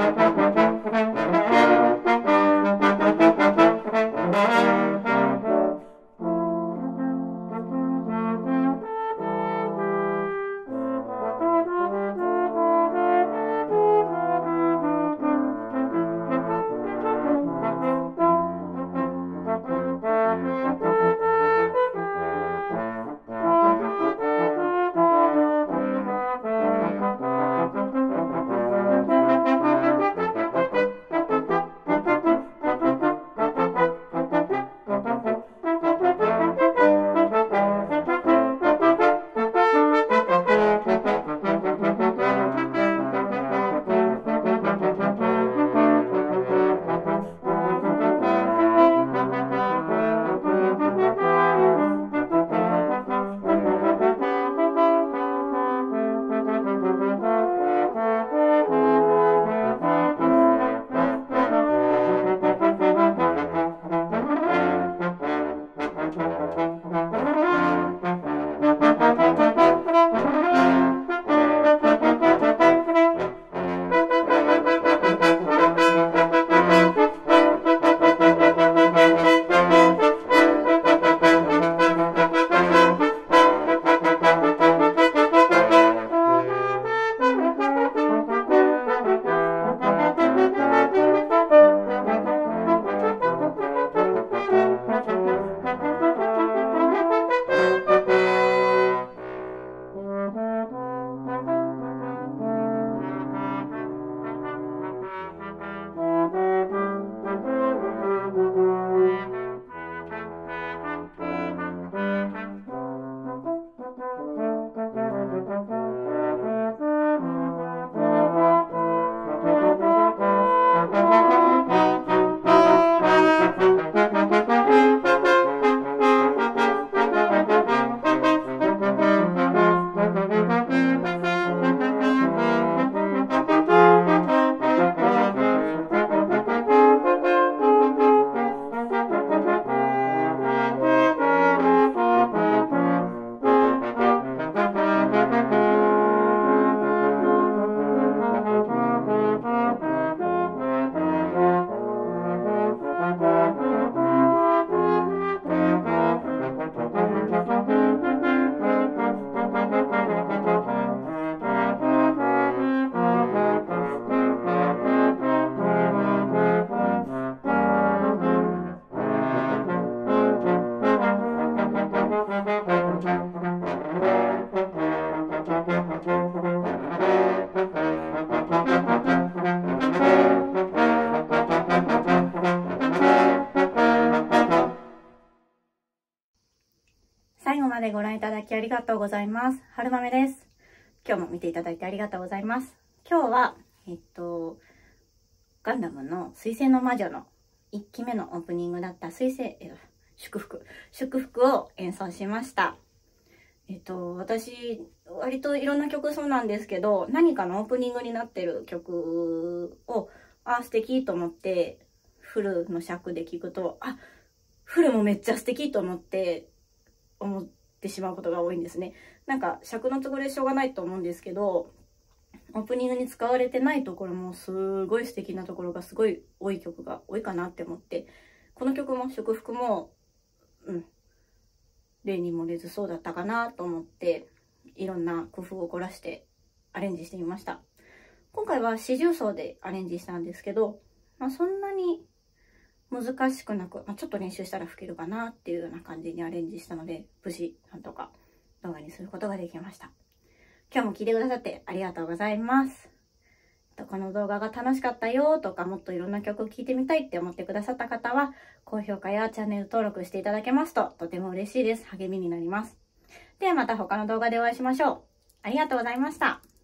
最後までご覧いただきありがとうございます。はるまめです。今日も見ていただいてありがとうございます。今日は、ガンダムの水星の魔女の1期目のオープニングだった祝福を演奏しました。私、割といろんな曲そうなんですけど、何かのオープニングになってる曲を、素敵と思って、フルの尺で聴くと、フルもめっちゃ素敵と思ってしまうことが多いんですね。なんか尺の都合でしょうがないと思うんですけど、オープニングに使われてないところもすごい素敵なところがすごい多い曲が多いかなって思って、この曲も祝福も、例に漏れずそうだったかなと思って、いろんな工夫を凝らしてアレンジしてみました。今回は四重奏でアレンジしたんですけど、そんなに難しくなく、ちょっと練習したら吹けるかなっていうような感じにアレンジしたので、無事なんとか動画にすることができました。今日も聞いてくださってありがとうございます。この動画が楽しかったよとか、もっといろんな曲を聴いてみたいって思ってくださった方は、高評価やチャンネル登録していただけますととても嬉しいです。励みになります。ではまた他の動画でお会いしましょう。ありがとうございました。